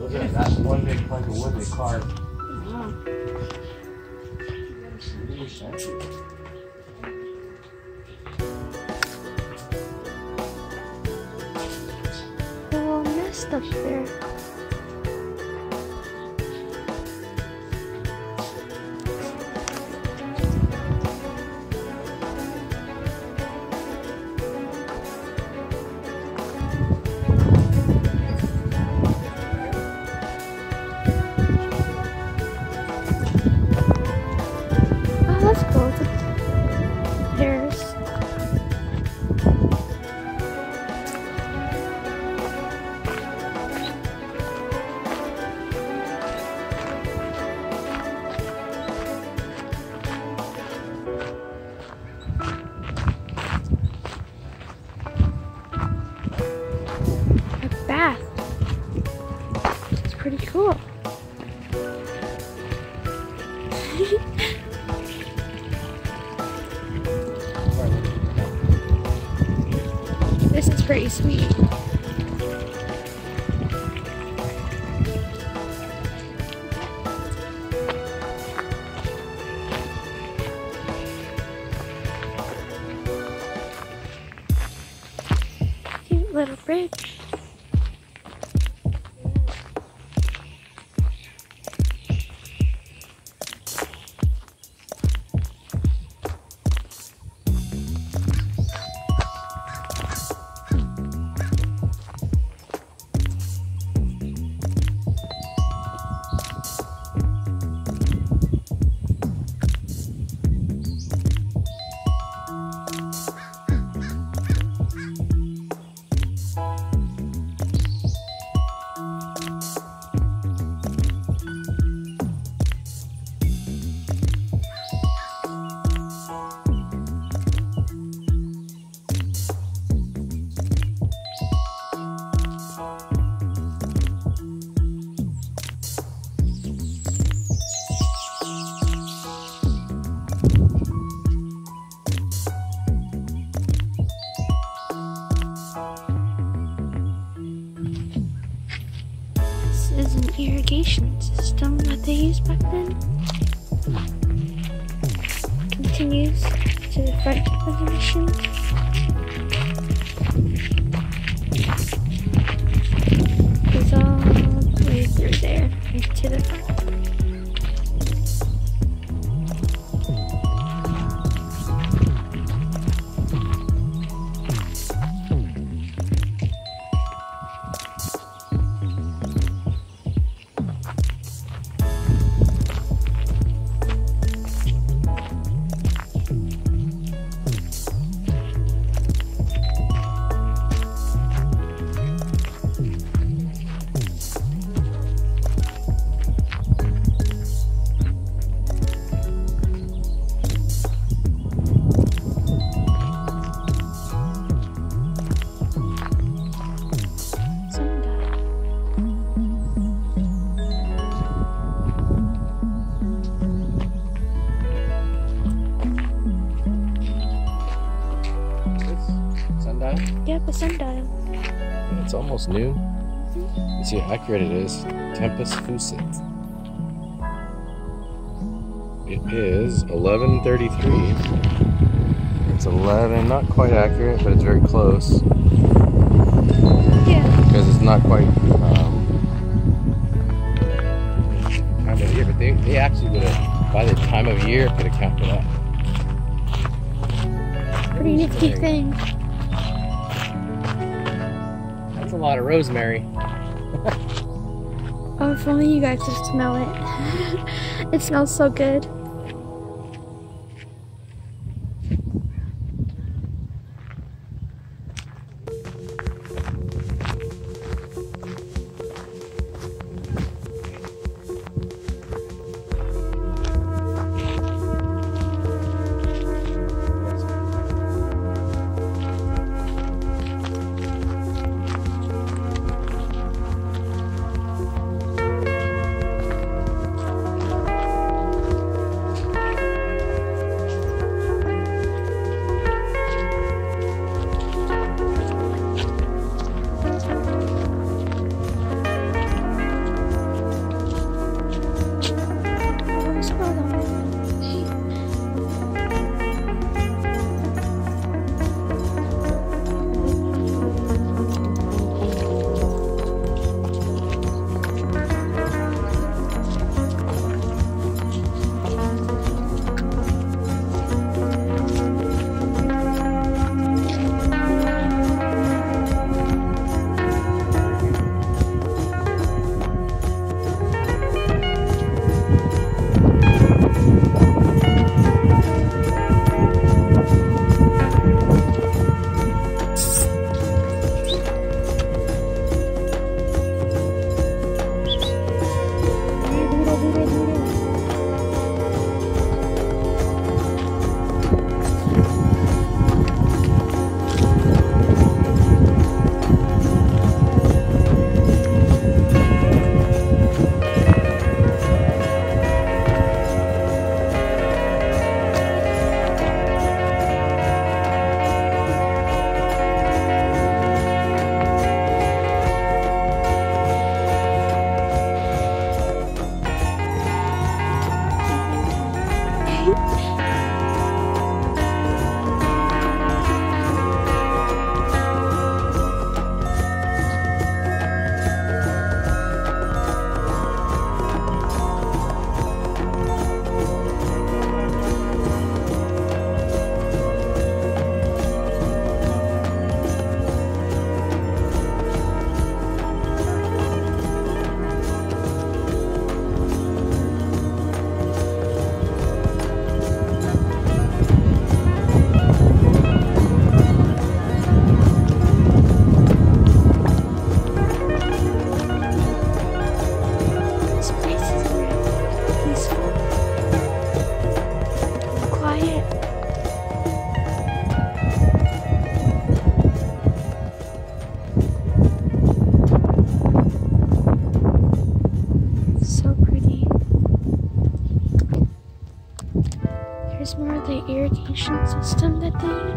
Look at that one big plank of wood they carved. They're all messed up there. That's cool. The pears. A bath. It's pretty cool. This is pretty sweet. Cute little bridge. Is an irrigation system that they used back then. Continues to the front of the mission. Goes all the way through there and to the front. Yep, a sundial. It's almost new. You see how accurate it is. Tempus Fugit. It is 11:33. It's 11, not quite accurate, but it's very close. Yeah. Because it's not quite time of year, but they actually would have, by the time of year, could account for that. Pretty nifty thing. That's a lot of rosemary. Oh, if only you guys could smell it. It smells so good.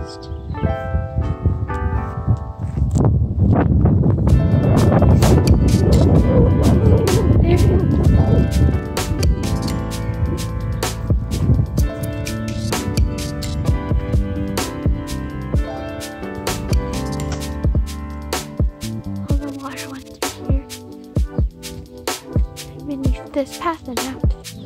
east. All the water went through here. Beneath this path and out.